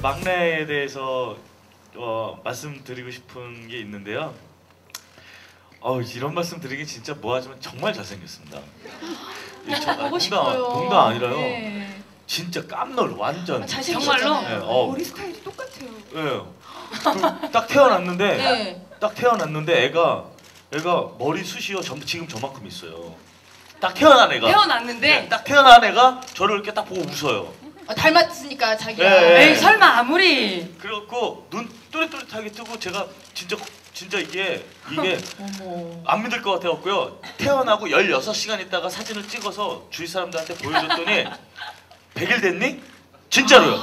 막내에 대해서 말씀드리고 싶은 게 있는데요. 이런 말씀 드리긴 진짜 뭐하지만 정말 잘생겼습니다. 보고 싶어요. 농담 아니라요. 네. 진짜 깜놀 완전. 정말로? 네, 머리 스타일이 똑같아요. 네. 딱 태어났는데 네. 딱 태어났는데 애가 머리 숱이요 지금 저만큼 있어요. 딱 태어난 애가. 태어났는데? 네, 딱 태어난 애가 저를 이렇게 딱 보고 웃어요. 닮았으니까 자기가. 네. 에이 설마 아무리. 그래갖고 눈 또렷또렷하게 뜨고 제가 진짜 이게 어머. 안 믿을 것 같아갖고요. 태어나고 16시간 있다가 사진을 찍어서 주위 사람들한테 보여줬더니 100일 됐니? 진짜로요.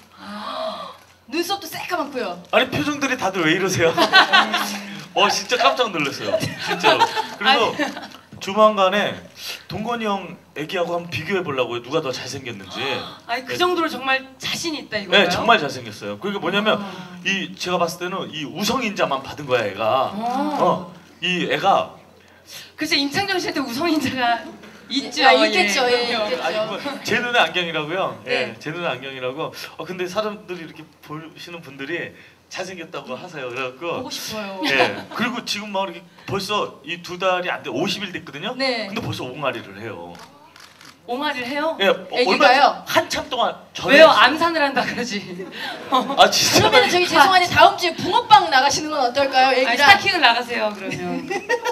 눈썹도 새까맣고요. 아니 표정들이 다들 왜 이러세요? 진짜 깜짝 놀랐어요. 진짜로. 그래서 조만간에 동건이 형 애기하고 한번 비교해 보려고요. 누가 더 잘생겼는지. 아니 그 정도로 정말 자신 있다 이거예요? 네, 정말 잘생겼어요. 그게 뭐냐면 제가 봤을 때는 이 우성인자만 받은 거야 애가. 이 애가 글쎄 임창정 씨한테 우성인자가 있죠. 있겠죠. 예, 있겠죠. 아니, 제 눈에 안경이라고요. 네. 예, 제 눈에 안경이라고. 근데 사람들이 이렇게 보시는 분들이 잘생겼다고 하세요. 그래갖고 보고 싶어요. 예. 그리고 지금 막 이렇게 벌써 이 2달이 안 돼 50일 됐거든요. 네. 근데 벌써 옹알이를 해요. 옹알이를 해요? 예. 애기가요? 한참 동안 전에 왜요? 했어요. 암산을 한다 그러지. 진짜. 그러면 저기 죄송한데 다음 주에 붕어빵 나가시는 건 어떨까요? 아니, 애기랑. 스타킹을 나가세요 그러면.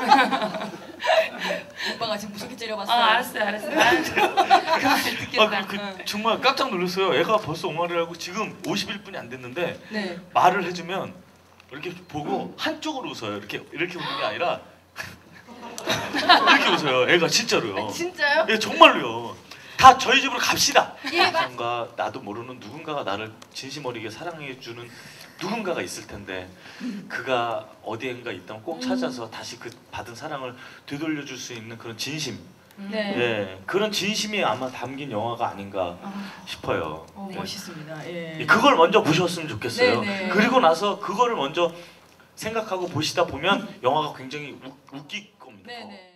오빠가 지금 무섭게 째려봤어요. 알았어요. 그 말 듣겠다. 정말 깜짝 놀랐어요. 애가 벌써 옹알이를 하고 지금 50일뿐이 안 됐는데 네. 말을 해주면 이렇게 보고 한쪽으로 웃어요. 이렇게 웃는 게 아니라 이렇게 웃어요. 애가 진짜로요. 진짜요? 예, 정말로요. 다 저희 집으로 갑시다. 예, 뭔가 나도 모르는 누군가가 나를 진심 어리게 사랑해주는 누군가가 있을 텐데 그가 어디엔가 있다면 꼭 찾아서 다시 그 받은 사랑을 되돌려줄 수 있는 그런 진심. 네. 예, 그런 진심이 아마 담긴 영화가 아닌가 싶어요. 예. 멋있습니다. 예. 그걸 먼저 보셨으면 좋겠어요. 네네. 그리고 나서 그거를 먼저 생각하고 보시다 보면 영화가 굉장히 웃길 겁니다. 네네.